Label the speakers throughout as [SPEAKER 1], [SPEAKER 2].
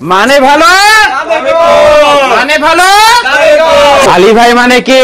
[SPEAKER 1] মানে ভালো মানে ভালো আলী ভাই মানে কে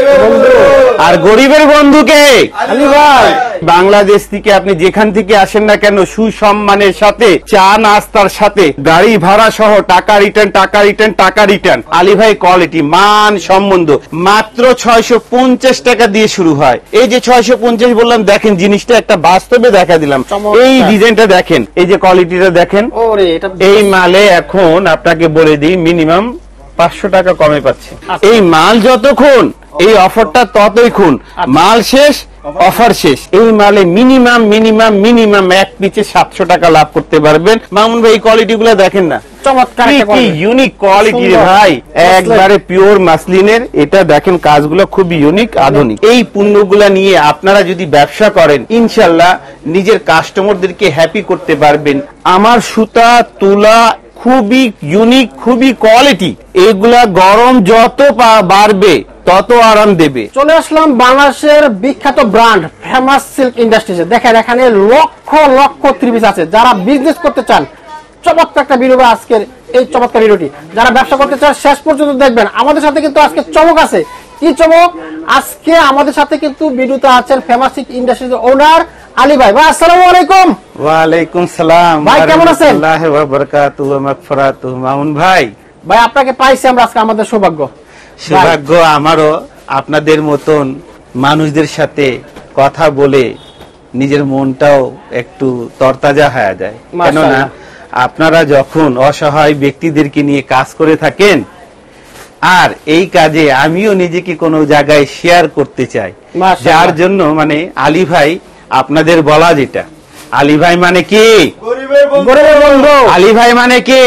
[SPEAKER 1] আর গরিবের বন্ধু কে আলী ভাই। বাংলাদেশ থেকে আপনি যেখান থেকে আসেন না কেন সুসম্মানের সাথে চা নাস্তার সাথে গাড়ি ভাড়া সহ টাকা রিটার্ন টাকা রিটার্ন টাকা রিটার্ন। আলী ভাই কোয়ালিটি মান সম্বন্ধ মাত্র 650 টাকা দিয়ে শুরু হয়। এই যে 650 বললাম, দেখেন জিনিসটা একটা বাস্তবে দেখা দিলাম। এই ডিজাইনটা দেখেন, এই যে কোয়ালিটিটা দেখেন, এই মালে এখন আপনাকে বলে দিই মিনিমাম 500 টাকা কমে পাচ্ছে। এই মাল যতক্ষণ এই অফারটা ততক্ষণ, মাল শেষ অফার শেষ। এই মালে মিনিমাম মিনিমাম মিনিমাম এক পিছে 700 টাকা লাভ করতে পারবেন। মামুন ভাই এই কোয়ালিটি গুলো দেখেন না, চমৎকার ইউনিক কোয়ালিটি ভাই, একবারে পিওর মাসলিনের। এটা দেখেন কাজগুলো খুব ইউনিক আধুনিক। এই পণ্যগুলা নিয়ে আপনারা যদি ব্যবসা করেন ইনশাল্লাহ নিজের কাস্টমারদেরকে হ্যাপি করতে পারবেন। আমার সুতা তুলা খুবই ইউনিক, খুবই কোয়ালিটি। এগুলা গরম যত বাড়বে তত আরাম দেবে।
[SPEAKER 2] চলে আসলাম বাংলাদেশের বিখ্যাত ব্র্যান্ড ফেমাস সিল্ক ইন্ডাস্ট্রিজে। দেখেন এখানে লক্ষ লক্ষ থ্রি পিস আছে। যারা বিজনেস করতে চান, চমৎকার একটা ভিডিও আজকের এই চমৎকার ভিডিওটি। যারা ব্যবসা করতে চান শেষ পর্যন্ত দেখবেন। আমাদের সাথে কিন্তু আজকে চমক আছে। কি চমক? আজকে আমাদের সাথে কিন্তু ভিডিওতে আছেন ফেমাস সিল্ক ইন্ডাস্ট্রিজের ওনার আলী ভাই। ভাই আসসালামু আলাইকুম।
[SPEAKER 1] ওয়ালাইকুম সালাম।
[SPEAKER 2] ভাই কেমন আছেন?
[SPEAKER 1] আল্লাহু ওয়া বারাকাতুহু ওয়া মাগফিরাতুহু। মামুন ভাই,
[SPEAKER 2] ভাই আপনাকে পাইছি আমরা আজকে, আমাদের সৌভাগ্য।
[SPEAKER 1] সৌভাগ্য আমারও আপনাদের মতন মানুষদের সাথে কথা বলে নিজের মনটাও একটু তরতাজা হয়ে যায়। কেননা আপনারা যখন অসহায় ব্যক্তিদেরকে নিয়ে কাজ করে থাকেন, আর এই কাজে আমিও নিজেকে কোনো জায়গায় শেয়ার করতে চাই, যার জন্য মানে আলী ভাই আপনাদের বলা যেটা, আলী ভাই মানে কি গরিবের বন্ধু, আলী ভাই মানে কি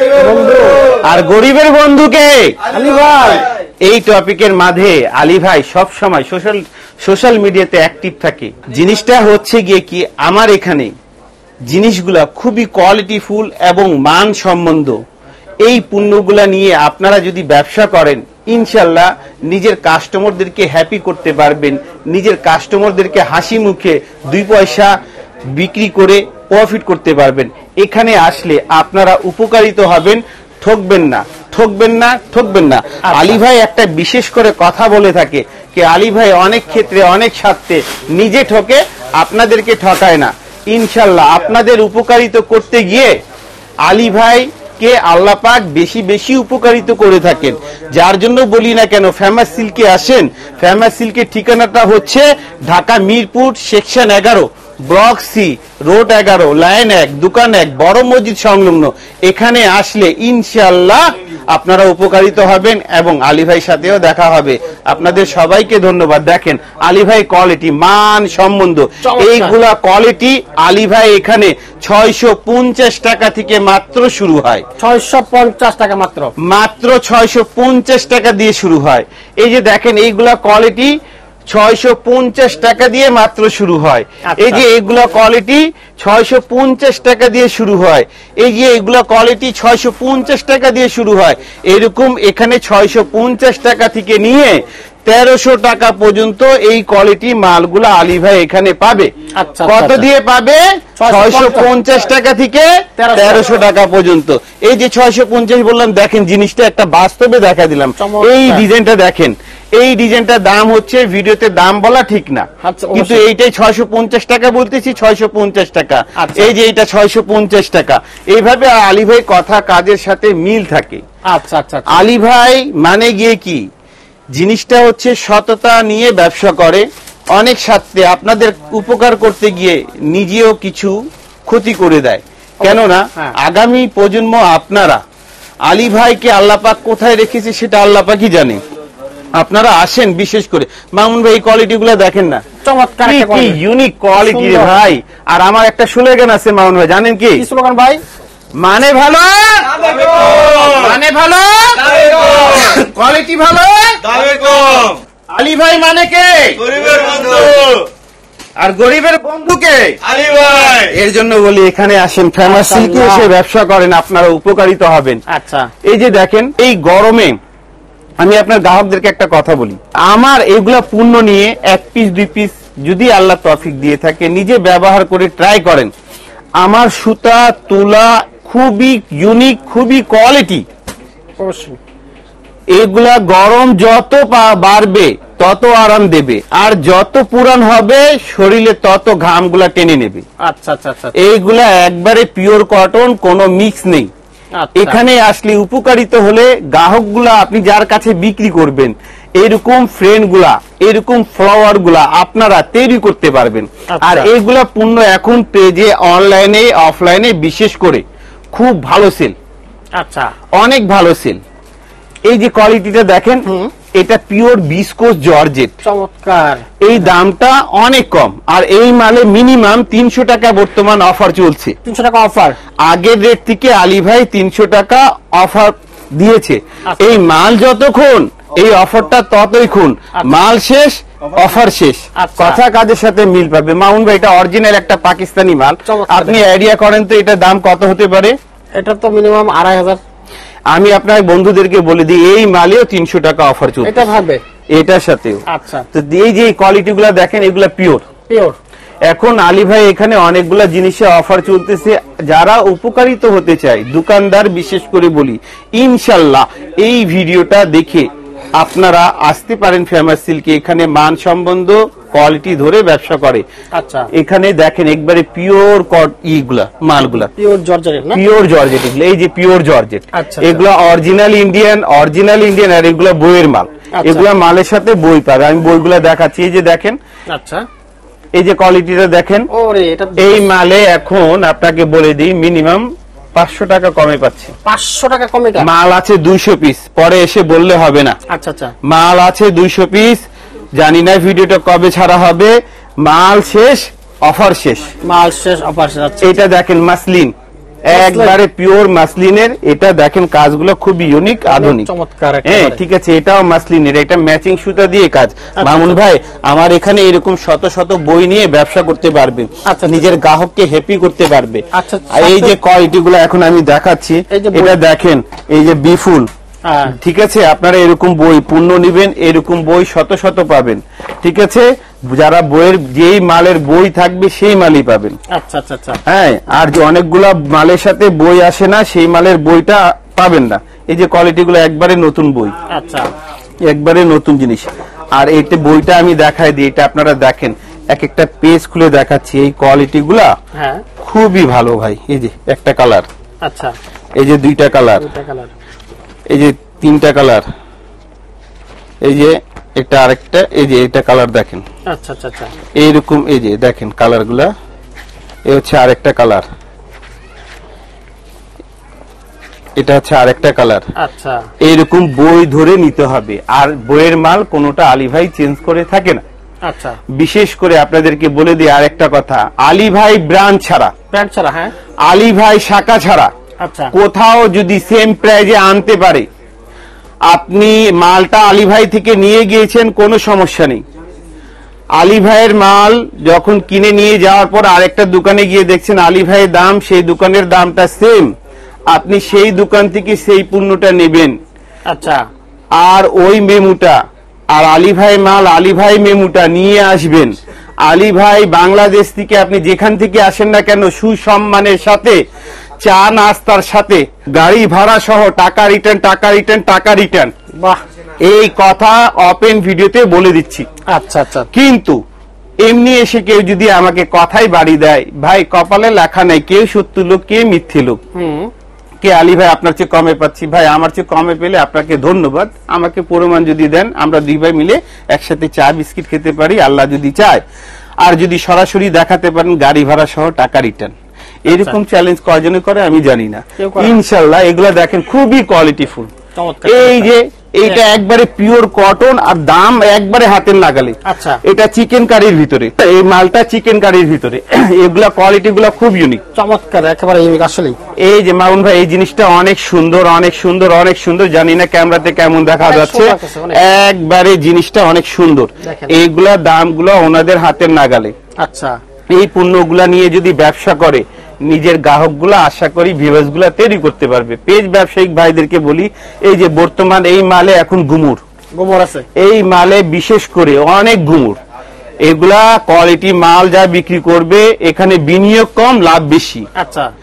[SPEAKER 1] আর গরিবের বন্ধুকে আলী ভাই। এই টপিকের মাঝে আলী ভাই সব সময় সোশ্যাল মিডিয়াতে অ্যাক্টিভ থাকে। জিনিসটা হচ্ছে গিয়ে কি, আমার এখানে জিনিসগুলা খুবই কোয়ালিটিফুল এবং মান সম্বন্ধ। এই পণ্যগুলা নিয়ে আপনারা যদি ব্যবসা করেন ইনশাল্লাহ নিজের কাস্টমারদেরকে হ্যাপি করতে পারবেন, নিজের কাস্টমারদেরকে হাসি মুখে 2 পয়সা বিক্রি করে প্রফিট করতে পারবেন। এখানে আসলে আপনারা উপকারিত হবেন, ঠকবেন না ঠকবেন না ঠকবেন না। আলী ভাই একটা বিশেষ করে কথা বলে থাকে যে আলী ভাই অনেক ক্ষেত্রে অনেক স্বার্থে নিজে ঠকে, আপনাদেরকে ঠকায় না। ইনশাল্লাহ আপনাদের উপকারিত করতে গিয়ে আলী ভাই কে আল্লাহ পাক বেশি বেশি উপকারিত করে থাকেন। যার জন্য বলি না কেন ফেমাস সিল্কে আসেন। ফেমাস সিল্কের ঠিকানাটা হচ্ছে Dhaka Mirpur section 11 block C road 11 line 1 দোকান 1 বড় মসজিদ সংলগ্ন। এখানে আসলে ইনশাআল্লাহ আপনারা উপকারিত হবেন এবং আলী ভাইয়ের সাথেও দেখা হবে। আপনাদের সবাইকে ধন্যবাদ। দেখেন আলী ভাই কোয়ালিটি মান সম্বন্ধ, এইগুলা কোয়ালিটি আলী ভাই এখানে 650 টাকা থেকে মাত্র শুরু হয়।
[SPEAKER 2] 650 টাকা মাত্র,
[SPEAKER 1] মাত্র 650 টাকা দিয়ে শুরু হয়। এই যে দেখেন এইগুলা কোয়ালিটি 650 টাকা দিয়ে মাত্র শুরু হয়। এই যে এগুলা কোয়ালিটি 650 টাকা দিয়ে শুরু হয়। এই যে এগুলা কোয়ালিটি 650 টাকা দিয়ে শুরু হয়। এরকম এখানে 650 টাকা থেকে নিয়ে 1300 টাকা পর্যন্ত এই কোয়ালিটি মালগুলা আলী ভাই এখানে পাবে। কত দিয়ে পাবে? 650 টাকা থেকে 1300 টাকা পর্যন্ত। এই যে 650 বললাম, দেখেন জিনিসটা একটা বাস্তবে দেখা দিলাম। এই ডিজাইনটা দেখেন, এই ডিজাইনটার দাম হচ্ছে ভিডিওতে দাম বলা ঠিক না, কিন্তু এইটাই 650 টাকা বলতেছি, 650 টাকা। এই যে এটা 650 টাকা। এইভাবে আলী ভাই কথা কাজের সাথে মিল থাকে।
[SPEAKER 2] আচ্ছা আচ্ছা।
[SPEAKER 1] আলী ভাই মানে গিয়ে কি, জিনিসটা হচ্ছে সততা নিয়ে ব্যবসা করে। অনেক স্বার্থে আপনাদের উপকার করতে গিয়ে নিজেও কিছু ক্ষতি করে দেয়। কেননা আগামী প্রজন্ম আপনারা আলী ভাইকে আল্লাহ পাক কোথায় রেখেছে সেটা আল্লাহ পাকই জানে। আপনারা আসেন বিশেষ করে। মামুন ভাই এই কোয়ালিটি গুলো দেখেন না,
[SPEAKER 2] চমৎকার
[SPEAKER 1] ইউনিক কোয়ালিটি রে ভাই। আর আমার একটা স্লোগান আছে মামুন ভাই, জানেন কি
[SPEAKER 2] স্লোগান ভাই?
[SPEAKER 1] মানে ভালো মানে ভালো কোয়ালিটি ভালো দামে কম। আলী ভাই মানে কে গরিবের বন্ধু, আর গরিবের বন্ধুকে আলী ভাই। এর জন্য বলি এখানে আসেন, ফেমাস সিল্কে এসে ব্যবসা করেন, আপনারা উপকারিত হবেন।
[SPEAKER 2] আচ্ছা,
[SPEAKER 1] এই যে দেখেন এই গরমে আমি আপনার গ্রাহকদেরকে একটা কথা বলি, আমার এগুলা পণ্য নিয়ে 1 পিস 2 পিস যদি আল্লাহ তৌফিক দিয়ে থাকে নিজে ব্যবহার করে ট্রাই করেন। আমার সুতা তুলা খুবই ইউনিক, খুবই কোয়ালিটি।
[SPEAKER 2] অবশ্যই
[SPEAKER 1] এগুলা গরম যত বাড়বে তত আরাম দেবে, আর যত পুরান হবে শরীরে তত ঘামগুলা টেনে নেবে।
[SPEAKER 2] আচ্ছা আচ্ছা আচ্ছা,
[SPEAKER 1] এইগুলা একবারে পিওর কটন, কোনো মিক্স নেই।
[SPEAKER 2] আচ্ছা।
[SPEAKER 1] এখানে আসলে উপকারিত হলে গ্রাহকগুলা, আপনি যার কাছে বিক্রি করবেন এরকম ফ্রেন্ড গুলা, এরকম ফ্লাওয়ার গুলা আপনারা তৈরি করতে পারবেন।
[SPEAKER 2] আচ্ছা।
[SPEAKER 1] আর এইগুলা পণ্য এখন পেজে, অনলাইনে, অফলাইনে বিশেষ করে খুব ভালো সেল,
[SPEAKER 2] আচ্ছা
[SPEAKER 1] অনেক ভালো সেল। এই যে কোয়ালিটিটা দেখেন, এটা পিওর বিস্কোস জর্জেট,
[SPEAKER 2] চমৎকার।
[SPEAKER 1] এই দামটা অনেক কম, আর এই মালে মিনিমাম 300 টাকা বর্তমান অফার চলছে।
[SPEAKER 2] 300 টাকা অফার,
[SPEAKER 1] আগের রেট থেকে আলী ভাই 300 টাকা অফার দিয়েছে।
[SPEAKER 2] আচ্ছা।
[SPEAKER 1] এই মাল যতক্ষণ, এই অফারটা ততক্ষণ, মাল শেষ অফার শেষ।
[SPEAKER 2] আচ্ছা।
[SPEAKER 1] কথা কাজের সাথে মিল পাবে। মামুন ভাই, এটা অরিজিনাল একটা পাকিস্তানি মাল,
[SPEAKER 2] চমৎকার।
[SPEAKER 1] আপনি আইডিয়া করেন তো এটা দাম কত হতে পারে?
[SPEAKER 2] এটা তো মিনিমাম 2500।
[SPEAKER 1] আমি আপনার বন্ধুদেরকে বলে দিই, এই মালেও 300 টাকা অফার চলছে,
[SPEAKER 2] এটা ভাবে
[SPEAKER 1] এটার সাথেও।
[SPEAKER 2] আচ্ছা,
[SPEAKER 1] তো এই যে কোয়ালিটি গুলা দেখেন, এগুলা পিওর।
[SPEAKER 2] পিওর।
[SPEAKER 1] এখন আলী ভাই এখানে অনেকগুলা জিনিসে অফার চলতেছে, যারা উপকারিত হতে চায়, দোকানদার বিশেষ করে বলি, ইনশাল্লাহ এই ভিডিওটা দেখে আপনারা আসতে পারেন ফেমাস সিল্কে। এখানে মান সম্বন্ধ, কোয়ালিটি ধরে ব্যবসা করে।
[SPEAKER 2] আচ্ছা,
[SPEAKER 1] এখানে দেখেন একবারে পিওর ইগুলা মালগুলা,
[SPEAKER 2] পিওর জর্জেট না?
[SPEAKER 1] পিওর জর্জেট এগুলো, এই যে পিওর জর্জেট,
[SPEAKER 2] আচ্ছা,
[SPEAKER 1] এগুলা অরিজিনাল ইন্ডিয়ান, আর এগুলা বইয়ের মাল।
[SPEAKER 2] আচ্ছা।
[SPEAKER 1] এগুলা মালের সাথে বই পাবে, আমি বইগুলা দেখাচ্ছি। এই যে দেখেন,
[SPEAKER 2] আচ্ছা,
[SPEAKER 1] এই যে কোয়ালিটিটা দেখেন,
[SPEAKER 2] ওরে এটা
[SPEAKER 1] এই মালে এখন আপনাকে বলে দিই মিনিমাম 500 টাকা কমে পাচ্ছে।
[SPEAKER 2] 500 টাকা কম। এটা
[SPEAKER 1] মাল আছে 200 পিস, পরে এসে বললে হবে না।
[SPEAKER 2] আচ্ছা আচ্ছা,
[SPEAKER 1] মাল আছে 200 পিস, জানি না ভিডিওটা কবে ছাড়া হবে। মাল শেষ, অফার শেষ,
[SPEAKER 2] মাল শেষ, অফার শেষ। আচ্ছা,
[SPEAKER 1] এটা দেখেন মাসলিন, একবারে পিওর মাসলিনের। এটা দেখেন কাজগুলো খুব ইউনিক, আধুনিক,
[SPEAKER 2] চমৎকার।
[SPEAKER 1] হ্যাঁ ঠিক আছে। এটাও মাসলিনের, এটা ম্যাচিং সুতা দিয়ে কাজ। মামুন ভাই, আমার এখানে এরকম শত শত বই নিয়ে ব্যবসা করতে পারবে,
[SPEAKER 2] আচ্ছা,
[SPEAKER 1] নিজের গ্রাহককে হ্যাপি করতে পারবে।
[SPEAKER 2] আচ্ছা,
[SPEAKER 1] আর এই যে কোয়ালিটি গুলো এখন আমি দেখাচ্ছি,
[SPEAKER 2] এই যে বই।
[SPEAKER 1] এটা দেখেন, এই যে বিফুল,
[SPEAKER 2] হ্যাঁ,
[SPEAKER 1] ঠিক আছে। আপনারা এরকম বই পূর্ণ নিবেন, এরকম বই শত শত পাবেন, ঠিক আছে। যারা বইয়ের, যেই মালের বই থাকবে সেই মালই পাবেন।
[SPEAKER 2] আচ্ছা আচ্ছা আচ্ছা,
[SPEAKER 1] হ্যাঁ, আর যে অনেকগুলা মালের সাথে বই আসে না, সেই মালের বইটা পাবেন না। এই যে কোয়ালিটি গুলো একবারে নতুন বই,
[SPEAKER 2] আচ্ছা,
[SPEAKER 1] একবারে নতুন জিনিস। আর এইটা বইটা আমি দেখাই দিই, এটা আপনারা দেখেন, এক একটা পেজ খুলে দেখাচ্ছি। এই কোয়ালিটি গুলা
[SPEAKER 2] হ্যাঁ,
[SPEAKER 1] খুবই ভালো ভাই। এই যে একটা কালার,
[SPEAKER 2] আচ্ছা,
[SPEAKER 1] এই যে দুইটা কালার,
[SPEAKER 2] দুটো কালার,
[SPEAKER 1] এই যে তিনটা কালার, এই যে এটা আরেকটা, এই যে এটা কালার দেখেন।
[SPEAKER 2] আচ্ছা আচ্ছা আচ্ছা,
[SPEAKER 1] এইরকম এই যে দেখেন কালার গুলা, এই হচ্ছে আরেকটা কালার, এটা হচ্ছে আরেকটা কালার।
[SPEAKER 2] আচ্ছা,
[SPEAKER 1] এইরকম বই ধরে নিতে হবে। আর বইয়ের মাল কোনোটা আলী ভাই চেঞ্জ করে থাকে না।
[SPEAKER 2] আচ্ছা,
[SPEAKER 1] বিশেষ করে আপনাদেরকে বলে দিই আরেকটা কথা, আলী ভাই ব্র্যান্ড ছাড়া,
[SPEAKER 2] প্যান্ট ছাড়া, হ্যাঁ,
[SPEAKER 1] আলী ভাই শাখা ছাড়া
[SPEAKER 2] আচ্ছা,
[SPEAKER 1] কোথাও যদি সেম প্রাইজে আনতে পারে, আপনি মালটা আলী ভাই থেকে নিয়ে গিয়েছেন, কোনো সমস্যা নেই। আলী ভাইয়ের মাল যখন কিনে নিয়ে যাওয়ার পর আরেকটা দোকানে গিয়ে দেখছেন আলী ভাইয়ের দাম, সেই দোকানের দামটা সেম, আপনি সেই দোকান থেকে সেই পণ্যটা নেবেন।
[SPEAKER 2] আচ্ছা,
[SPEAKER 1] আর ওই মেমুটা, আর আলী ভাই মাল, আলী ভাই মেমুটা নিয়ে আসবেন। আলী ভাই বাংলাদেশ থেকে আপনি যেখান থেকে আসেন না কেন, সুসম্মানের সাথে, চা নাস্তার সাথে, গাড়ি ভাড়া সহ টাকা রিটার্ন, টাকা রিটার্ন, টাকা রিটার্ন।
[SPEAKER 2] বাহ,
[SPEAKER 1] এই কথা ওপেন ভিডিওতে বলে দিচ্ছি।
[SPEAKER 2] আচ্ছা আচ্ছা,
[SPEAKER 1] কিন্তু এমনি এসে কেউ যদি আমাকে কথাই বাড়ি দেয়, ভাই কপালে লেখা নেই, কেউ সত্য লোক, কে মিথ্যে লোক। কে আলী ভাই আপনার চেয়ে কমে পাচ্ছি, ভাই আমার চেয়ে কমে পেলে আপনাকে ধন্যবাদ, আমাকে প্রমাণ যদি দেন, আমরা দুই ভাই মিলে একসাথে চা বিস্কিট খেতে পারি, আল্লাহ যদি চায়। আর যদি সরাসরি দেখাতে পারেন গাড়ি ভাড়া সহ টাকা রিটার্ন, এরকম চ্যালেঞ্জ কয়জনে করে আমি জানি না। ইনশাল্লাহ এগুলা দেখেন খুবই কোয়ালিটিফুল। এই যে এইটা একবারে পিওর কটন, আর দাম একবারে হাতের নাগালে।
[SPEAKER 2] আচ্ছা,
[SPEAKER 1] এটা চিকেন কারির ভিতরে, এই মালটা চিকেন কারির ভিতরে। এগুলা কোয়ালিটি গুলা খুব ইউনিক,
[SPEAKER 2] চমৎকার, একেবারে ইউনিক আসলে।
[SPEAKER 1] এই যে মামুন ভাই, এই জিনিসটা অনেক সুন্দর, অনেক সুন্দর, অনেক সুন্দর। জানি না ক্যামেরাতে কেমন দেখা যাচ্ছে, একবারে জিনিসটা অনেক সুন্দর। এইগুলা দামগুলো ওনাদের হাতের নাগালে।
[SPEAKER 2] আচ্ছা,
[SPEAKER 1] এই পণ্যগুলা নিয়ে যদি ব্যবসা করে, নিজের গ্রাহকগুলা আশা করি ভিউয়ার্স গুলা তৈরি করতে পারবে। পেজ ব্যবসায়িক ভাইদেরকে বলি, এই যে বর্তমান এই মালে এখন গুমুর
[SPEAKER 2] আছে,
[SPEAKER 1] এই মালে বিশেষ করে অনেক গুমুর। এগুলা কোয়ালিটি মাল যা বিক্রি করবে, এখানে বিনিয়োগ কম, লাভ বেশি।
[SPEAKER 2] আচ্ছা,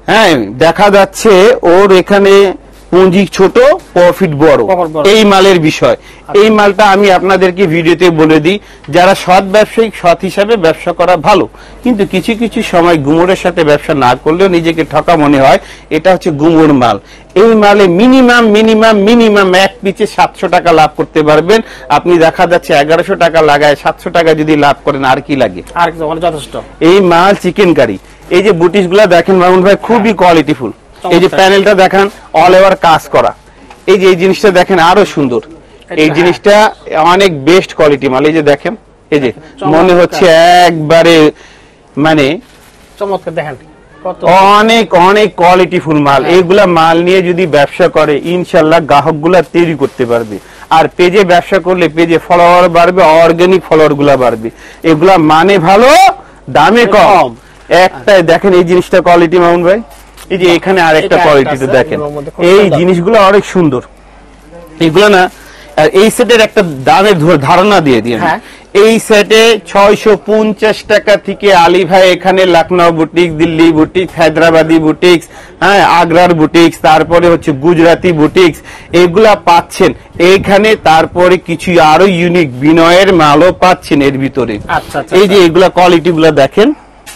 [SPEAKER 1] হ্যাঁ, দেখা যাচ্ছে ওর এখানে পুঁজি ছোট, প্রফিট বড়, এই মালের বিষয়। এই মালটা আমি আপনাদেরকে ভিডিওতে বলে দিই, যারা সৎ ব্যবসায়িক সৎ হিসাবে ব্যবসা করা ভালো, কিন্তু কিছু কিছু সময় গুমরের সাথে ব্যবসা না করলেও নিজেকে ঠকা মনে হয়, এটা হচ্ছে গুমর মাল। এই মালে মিনিমাম এক পিচে 700 টাকা লাভ করতে পারবেন আপনি। দেখা যাচ্ছে 1100 টাকা লাগায় 700 টাকা যদি লাভ করেন, আর কি লাগে?
[SPEAKER 2] আর যথেষ্ট।
[SPEAKER 1] এই মাল চিকেন কারি, এই যে বুটিস গুলা দেখেন মামুন ভাই, খুবই কোয়ালিটিফুল। এই যে প্যানেলটা দেখান, অল ওভার কাজ করা। এই যে এই জিনিসটা দেখেন, আরো সুন্দর। এই জিনিসটা অনেক বেস্ট কোয়ালিটি মাল। এই যে দেখেন, এই যে মনে হচ্ছে একবারে মানে
[SPEAKER 2] চমৎকার। দেখেন
[SPEAKER 1] অনেক অনেক কোয়ালিটিফুল মাল। এইগুলা মাল নিয়ে যদি ব্যবসা করে ইনশাল্লাহ গ্রাহক গুলা তৈরি করতে পারবে। আর পেজে ব্যবসা করলে পেজে ফলোয়ার বাড়বে, অর্গানিক ফলোয়ার গুলা বাড়বে। এগুলা মানে ভালো, দামে কম। একটাই দেখেন এই জিনিসটা কোয়ালিটি মামুন ভাই। এই যে এখানে আরেকটা কোয়ালিটিতে দেখেন, এই জিনিসগুলো অনেক সুন্দর। এগুলো না, এই সেটের একটা দামের ধারণা দিয়ে দিয়ে এই সেটে 650 টাকা থেকে আলী ভাই এখানে Lucknow boutique, Delhi boutique, Hyderabadi boutique, হ্যাঁ আগ্রার বুটিক, তারপরে হচ্ছে গুজরাটি বুটিক্স, এগুলা পাচ্ছেন এইখানে। তারপরে কিছু আরো ইউনিক বিনয়ের মালও পাচ্ছেন এর ভিতরে। এই যে এগুলা কোয়ালিটি গুলা দেখেন,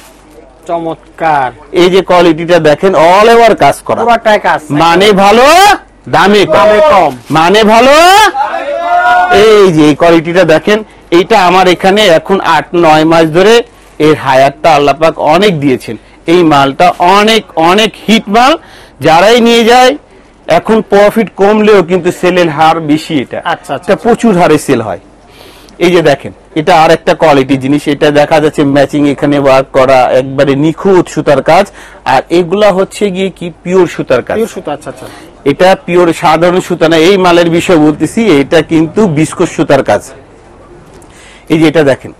[SPEAKER 2] চমৎকার।
[SPEAKER 1] এই যে কোয়ালিটিটা দেখেন, অল ওভার কাজ করা, মানে ভালো, দামে কম, মানে ভালো। এই যে এই কোয়ালিটিটা দেখেন, এইটা আমার এখানে এখন 8-9 মাস ধরে এর হায়াতটা আল্লাহ পাক অনেক দিয়েছেন। এই মালটা অনেক অনেক হিট মাল, যারাই নিয়ে যায় এখন প্রফিট কমলেও কিন্তু সেলের হার বেশি। এটা প্রচুর হারে সেল হয়। এই যে দেখেন, এটা আর একটা কোয়ালিটি জিনিস। এটা দেখা যাচ্ছে ম্যাচিং এখানে ওয়ার্ক করা, একবারে নিখুঁত সুতার কাজ। আর এগুলা হচ্ছে গিয়ে কি পিওর সুতার কাজ। এটা পিওর, সাধারণ সুতা না। এই মালের বিষয় বলতেছি, এটা কিন্তু বিস্কুট সুতার কাজ। এই যে এটা দেখেন,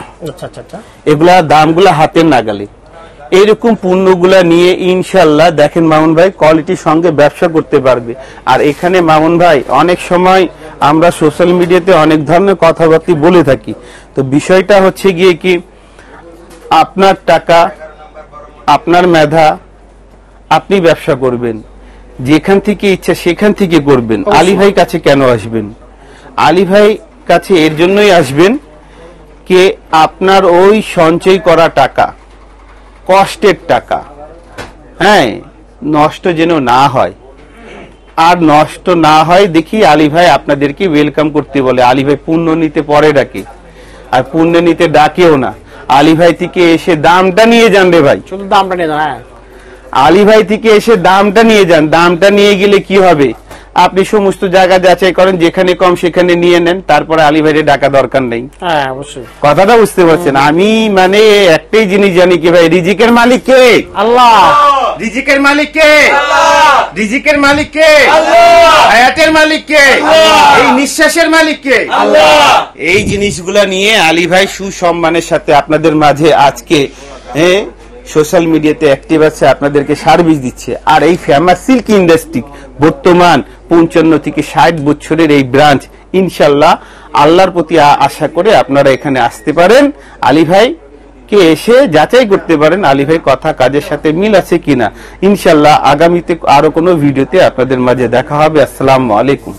[SPEAKER 1] এগুলা দামগুলা হাতের নাগালে। এইরকম পণ্যগুলা নিয়ে ইনশাল্লাহ দেখেন মামুন ভাই কোয়ালিটির সঙ্গে ব্যবসা করতে পারবে। আর এখানে মামুন ভাই অনেক সময় আমরা সোশ্যাল মিডিয়াতে অনেক ধরনের কথাবার্তা বলে থাকি, তো বিষয়টা হচ্ছে গিয়ে কি, আপনার টাকা, আপনার মেধা, আপনি ব্যবসা করবেন, যেখান থেকে ইচ্ছা সেখান থেকে করবেন। আলী ভাই কাছে কেন আসবেন? আলী ভাই কাছে এর জন্যই আসবেন কে আপনার ওই সঞ্চয় করা টাকা, কষ্টের টাকা, হ্যাঁ, নষ্ট যেন না হয়। আর নষ্ট না হয় দেখি আলী ভাই আপনাদেরকে ওয়েলকাম করতে বলে। আলী ভাই পুণ্য নিতে পরে ডাকে, আর পুণ্য নিতে ডাকেও না। আলী ভাই থেকে এসে দামটা নিয়ে যান রে ভাই,
[SPEAKER 2] শুধু দামটা নিয়ে যান।
[SPEAKER 1] আলী ভাই থেকে এসে দামটা নিয়ে যান। দামটা নিয়ে গেলে কি হবে, আপনি সমস্ত জায়গা যাচাই করেন, যেখানে কম সেখানে নিয়ে নেন, তারপরে আলী ভাইয়ের ডাকা দরকার নেই। কথাটা বুঝতে পারছেন? আমি মানে একটাই জিনিস জানি কি ভাই, রিজিকের মালিক কে? আল্লাহ। রিজিকের মালিক কে? রিজিকের মালিক কে? হায়াতের মালিক কে? এই নিঃশ্বাসের মালিক কে? এই জিনিসগুলা নিয়ে আলী ভাই সুসম্মানের সাথে আপনাদের মাঝে আজকে সোশ্যাল মিডিয়াতে অ্যাক্টিভ আছে, আপনাদেরকে সার্ভিস দিচ্ছে। আর এই ফেমাস সিল্ক ইন্ডাস্ট্রি বর্তমান 55 থেকে 60 বছরের এই ব্রাঞ্চ, ইনশাল্লাহ আল্লাহর প্রতি আশা করে আপনারা এখানে আসতে পারেন। আলী ভাই কে এসে যাচাই করতে পারেন আলী ভাই কথা কাজের সাথে মিল আছে কিনা। ইনশাল্লাহ আগামীতে আরো কোনো ভিডিওতে আপনাদের মাঝে দেখা হবে। আসসালামু আলাইকুম।